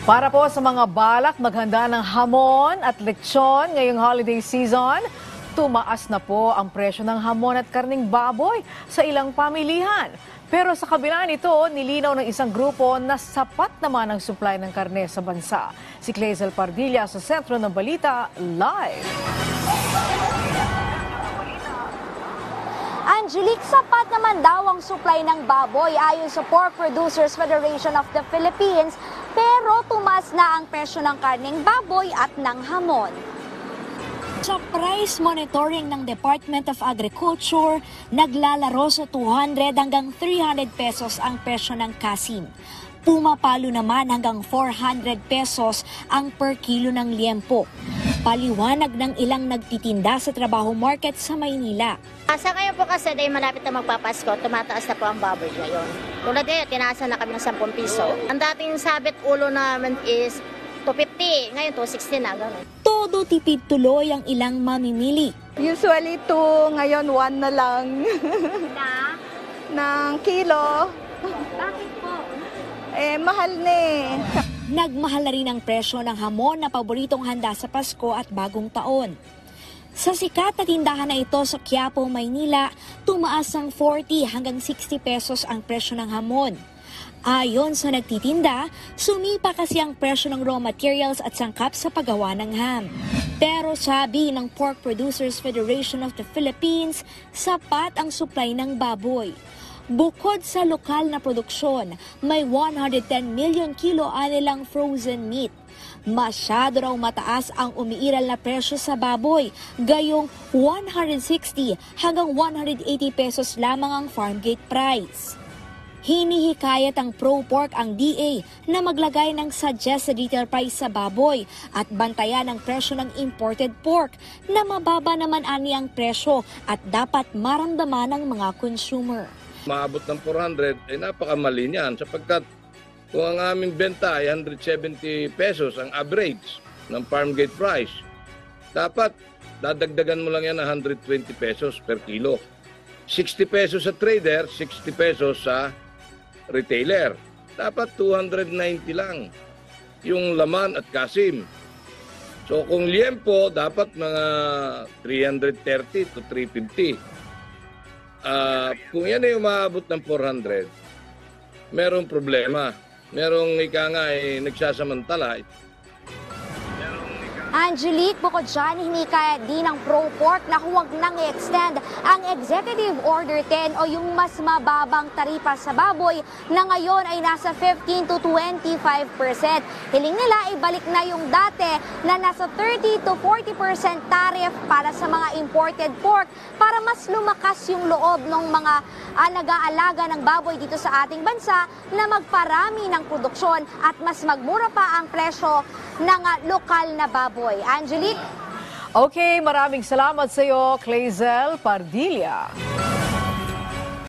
Para po sa mga balak maghanda ng hamon at lechon ngayong holiday season, tumaas na po ang presyo ng hamon at karning baboy sa ilang pamilihan. Pero sa kabila nito, nilinaw ng isang grupo na sapat naman ang supply ng karne sa bansa. Si Clazel Pardilla sa Sentro ng Balita, live. Angelique, sapat naman daw ang supply ng baboy ayon sa Pork Producers Federation of the Philippines, pero tumaas na ang presyo ng karneng baboy at ng hamon. Sa price monitoring ng Department of Agriculture, naglalaro sa 200 hanggang 300 pesos ang presyo ng kasim. Pumapalo naman hanggang 400 pesos ang per kilo ng liempo. Paliwanag ng ilang nagtitinda sa trabaho market sa Maynila. Sa ngayon po kasi dahil malapit na magpapasko, tumataas na po ang baboy ngayon. Tulad ngayon, tinaasan na kami ng 10 piso. Ang dating sabit ulo namin is 250, ngayon 260 na, gano'n. Todo tipid tuloy ang ilang mamimili. Usually ngayon 1 na lang. Ng kilo. Bakit po? Mahal na eh. Nagmahal na rin ang presyo ng hamon na paboritong handa sa Pasko at Bagong Taon. Sa sikat na tindahan na ito sa Quiapo, Maynila, tumaas ng 40 hanggang 60 pesos ang presyo ng hamon. Ayon sa nagtitinda, sumipa kasi ang presyo ng raw materials at sangkap sa paggawa ng ham. Pero sabi ng Pork Producers Federation of the Philippines, sapat ang supply ng baboy. Bukod sa lokal na produksyon, may 110 million kilo anilang frozen meat. Masyado raw mataas ang umiiral na presyo sa baboy, gayong 160 hanggang 180 pesos lamang ang farm gate price. Hinihikayat ang pro-pork ang DA na maglagay ng suggested retail price sa baboy at bantayan ang presyo ng imported pork na mababa naman ani ang presyo at dapat maramdaman ng mga consumer. Maabot ng 400 ay napakamali niyan sapagkat kung ang aming benta ay 170 pesos ang average ng farm gate price, dapat dadagdagan mo lang yan ng 120 pesos per kilo. 60 pesos sa trader, 60 pesos sa retailer. Dapat 290 lang yung laman at kasim. So kung liempo, dapat mga 330 to 350. Kung yan ay umaabot ng 400, merong problema. Merong ika nga ay nagsasamantala. Angelique, bukod dyan, hinikayat din ng pro-pork na huwag nang i-extend ang Executive Order 10 o yung mas mababang taripa sa baboy na ngayon ay nasa 15 to 25%. Hiling nila ibalik na yung dati na nasa 30 to 40% tariff para sa mga imported pork para mas lumakas yung loob ng mga nag-aalaga ng baboy dito sa ating bansa na magparami ng produksyon at mas magmura pa ang presyo ng lokal na baboy. Angelique? Okay, maraming salamat sa iyo, Clazel Pardilla.